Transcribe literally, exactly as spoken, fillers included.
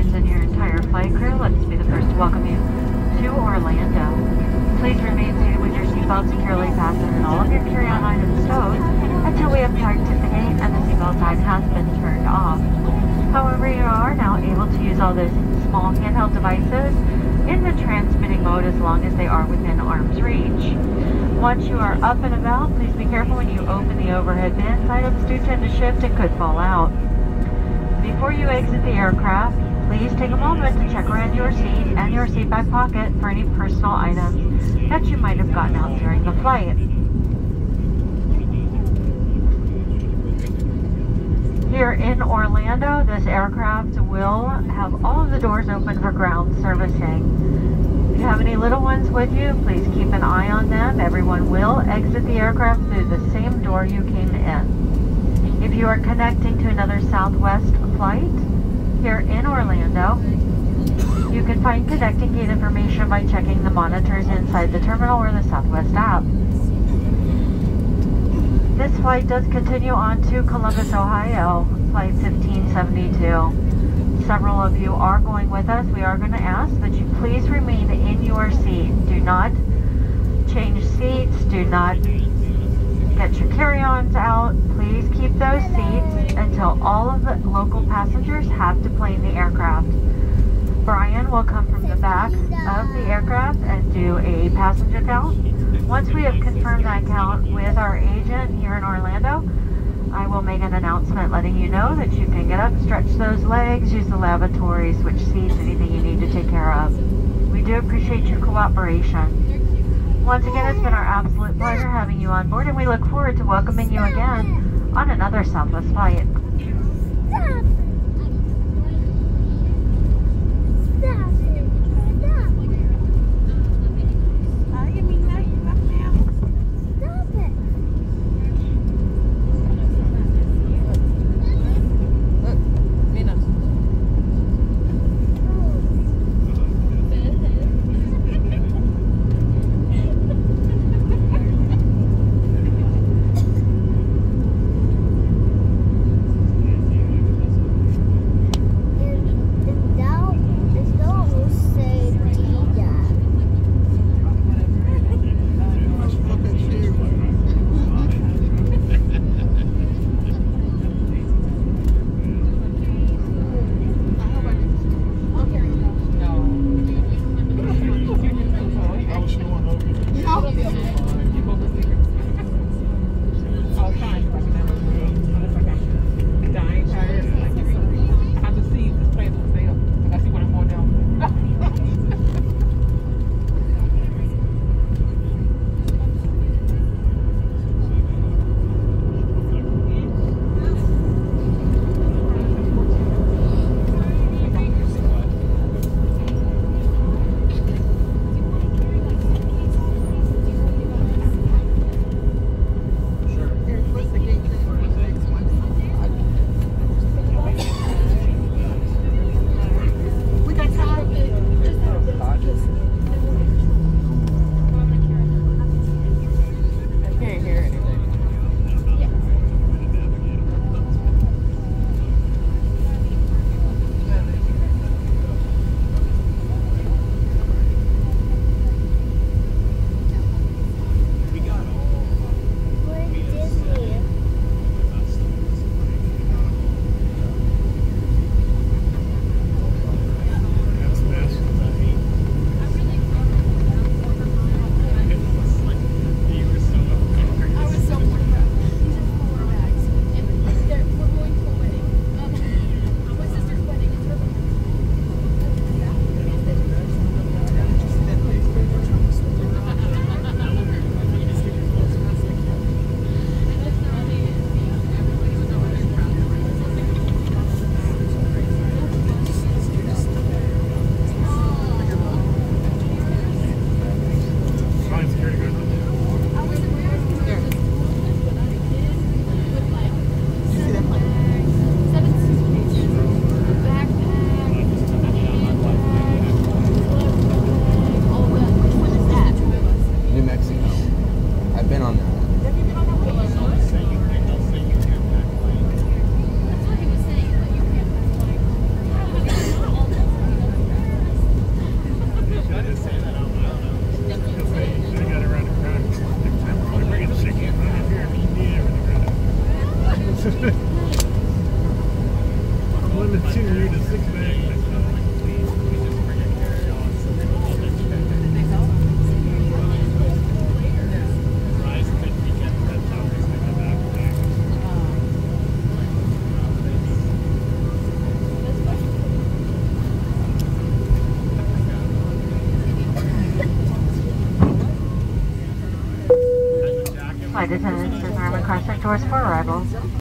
passengers and your entire flight crew, let us be the first to welcome you to Orlando. Please remain seated with your seatbelt securely fastened and all of your carry-on items stowed until we have parked at the gate and the seatbelt sign has been turned off. However, you are now able to use all those small handheld devices in the transmitting mode as long as they are within arm's reach. Once you are up and about, please be careful when you open the overhead bins. Items do tend to shift and could fall out. Before you exit the aircraft, please take a moment to check around your seat and your seat back pocket for any personal items that you might have gotten out during the flight. Here in Orlando, this aircraft will have all of the doors open for ground servicing. If you have any little ones with you, please keep an eye on them. Everyone will exit the aircraft through the same door you came in. If you are connecting to another Southwest flight here in Orlando, you can find connecting gate information by checking the monitors inside the terminal or the Southwest app. This flight does continue on to Columbus, Ohio, flight fifteen seventy-two. Several of you are going with us. We are going to ask that you please remain in your seat. Do not change seats. Do not get your carry-ons out. Please keep those seats until all of the local passengers have to plane the aircraft. Brian will come from the back of the aircraft and do a passenger count. Once we have confirmed that count with our agent here in Orlando, I will make an announcement letting you know that you can get up, stretch those legs, use the lavatory, switch seats, anything you need to take care of. We do appreciate your cooperation. Once again, it's been our absolute pleasure having you on board, and we look forward to welcoming you again on another Southwest flight. Stop. Stop. Flight attendants, disarm and cross check doors for arrival.